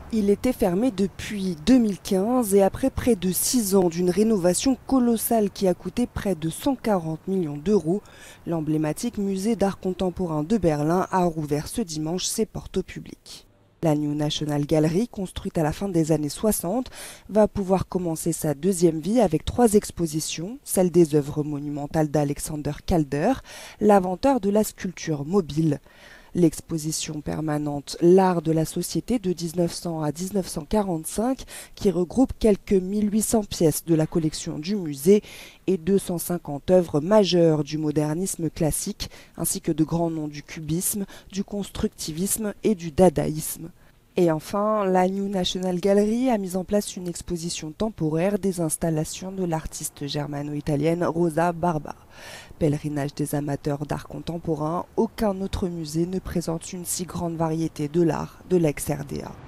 Il était fermé depuis 2015 et après près de 6 ans d'une rénovation colossale qui a coûté près de 140 millions d'euros, l'emblématique musée d'art contemporain de Berlin a rouvert ce dimanche ses portes au public. La New National Gallery, construite à la fin des années 60, va pouvoir commencer sa deuxième vie avec 3 expositions, celle des œuvres monumentales d'Alexander Calder, l'inventeur de la sculpture mobile. L'exposition permanente L'art de la société de 1900 à 1945, qui regroupe quelques 1800 pièces de la collection du musée et 250 œuvres majeures du modernisme classique, ainsi que de grands noms du cubisme, du constructivisme et du dadaïsme. Et enfin, la New National Gallery a mis en place une exposition temporaire des installations de l'artiste germano-italienne Rosa Barba. Pèlerinage des amateurs d'art contemporain, aucun autre musée ne présente une si grande variété de l'art de l'ex-RDA.